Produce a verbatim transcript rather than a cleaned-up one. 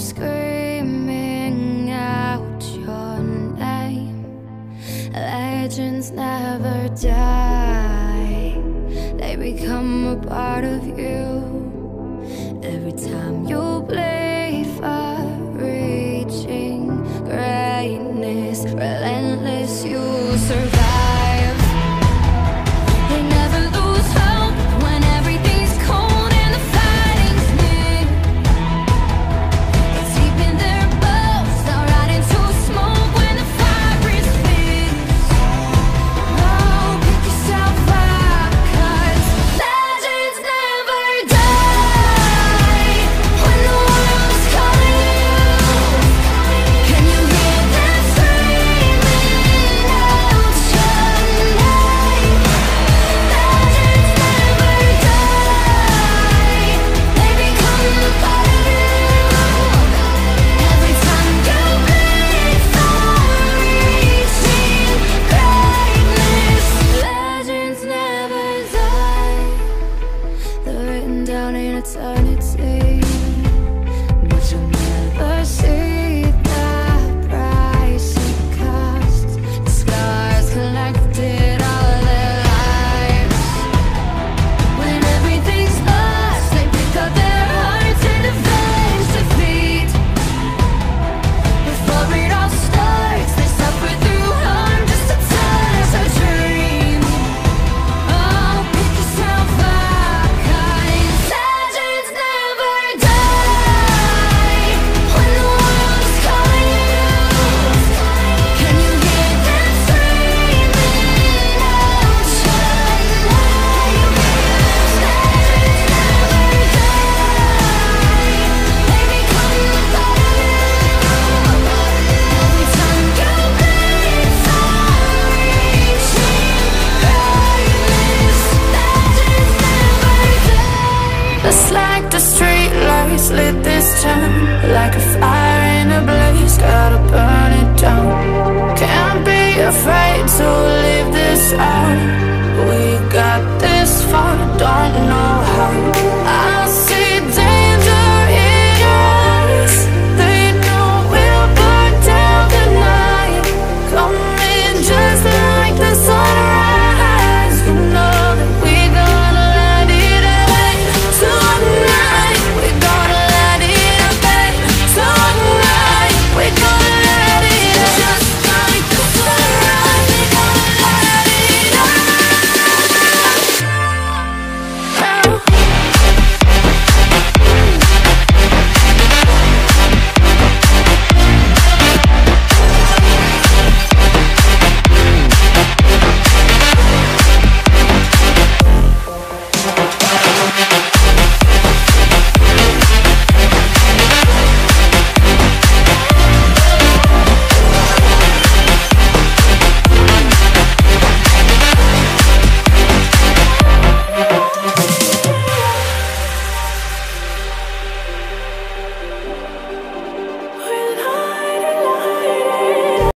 screaming out your name. Legends never die, they become a part of you. Every time you bleed for reaching greatness, relentless, you survive. They never lose hope when everything's cold and the fighting's near. It's deep in their bones, they'll ride into smoke when the fire is fierce. Oh, pick yourself up, 'cause legends never die. When the world is calling you, can you hear them screaming out your name? Legends never die, they become a part of you. Every time you bleed for reaching greatness, legends never die. They're written down in eternity, but you'll never see the price it costs. The scars collected all their lives. When everything's lost, they pick up their hearts and avenge defeat. Before it all starts, they suffer through harm just to touch a dream. Oh, pick yourself up, 'cause legends never die. When the world is calling you, can you hear them screaming out your name? Legends never die, they become a part of you. Every time you bleed for reaching greatness, legends never die. Just like the street lights lit this town, like a fire in a blaze, gotta burn it down. Can't be afraid to leave this out.